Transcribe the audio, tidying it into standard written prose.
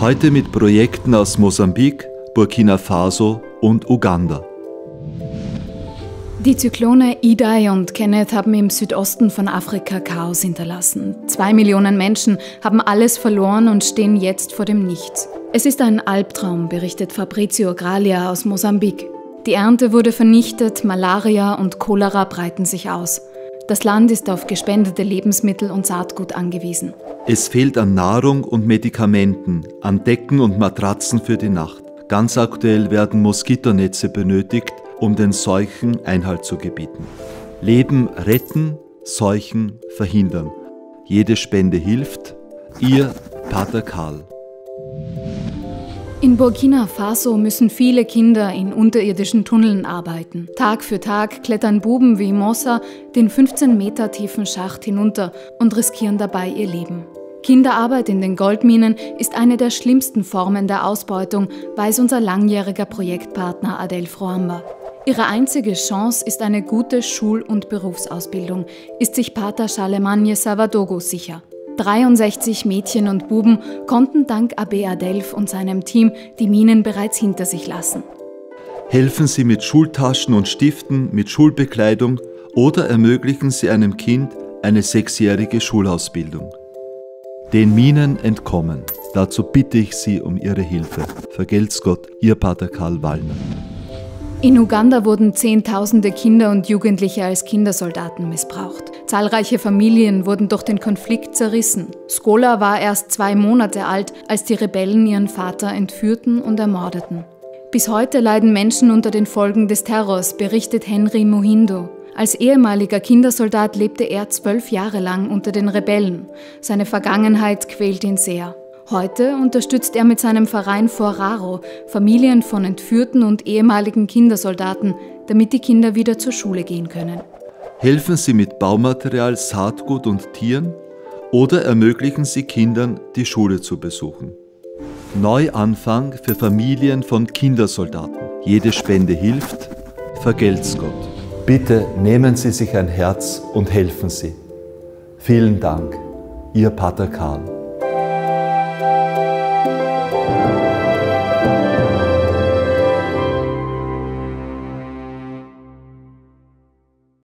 Heute mit Projekten aus Mosambik, Burkina Faso und Uganda. Die Zyklone Idai und Kenneth haben im Südosten von Afrika Chaos hinterlassen. 2 Millionen Menschen haben alles verloren und stehen jetzt vor dem Nichts. Es ist ein Albtraum, berichtet Fabrizio Graglia aus Mosambik. Die Ernte wurde vernichtet, Malaria und Cholera breiten sich aus. Das Land ist auf gespendete Lebensmittel und Saatgut angewiesen. Es fehlt an Nahrung und Medikamenten, an Decken und Matratzen für die Nacht. Ganz aktuell werden Moskitonetze benötigt, um den Seuchen Einhalt zu gebieten. Leben retten, Seuchen verhindern. Jede Spende hilft. Ihr Pater Karl. In Burkina Faso müssen viele Kinder in unterirdischen Tunneln arbeiten. Tag für Tag klettern Buben wie Mossa den 15 Meter tiefen Schacht hinunter und riskieren dabei ihr Leben. Kinderarbeit in den Goldminen ist eine der schlimmsten Formen der Ausbeutung, weiß unser langjähriger Projektpartner Adel Froamba. Ihre einzige Chance ist eine gute Schul- und Berufsausbildung, ist sich Pater Charlemagne Savadogo sicher. 63 Mädchen und Buben konnten dank Abbé Adelf und seinem Team die Minen bereits hinter sich lassen. Helfen Sie mit Schultaschen und Stiften, mit Schulbekleidung oder ermöglichen Sie einem Kind eine 6-jährige Schulausbildung. Den Minen entkommen. Dazu bitte ich Sie um Ihre Hilfe. Vergelt's Gott, Ihr Pater Karl Wallner. In Uganda wurden Zehntausende Kinder und Jugendliche als Kindersoldaten missbraucht. Zahlreiche Familien wurden durch den Konflikt zerrissen. Skola war erst 2 Monate alt, als die Rebellen ihren Vater entführten und ermordeten. Bis heute leiden Menschen unter den Folgen des Terrors, berichtet Henry Muhindo. Als ehemaliger Kindersoldat lebte er 12 Jahre lang unter den Rebellen. Seine Vergangenheit quält ihn sehr. Heute unterstützt er mit seinem Verein Foraro Familien von entführten und ehemaligen Kindersoldaten, damit die Kinder wieder zur Schule gehen können. Helfen Sie mit Baumaterial, Saatgut und Tieren oder ermöglichen Sie Kindern, die Schule zu besuchen. Neuanfang für Familien von Kindersoldaten. Jede Spende hilft. Vergelt's Gott. Bitte nehmen Sie sich ein Herz und helfen Sie. Vielen Dank, Ihr Pater Karl.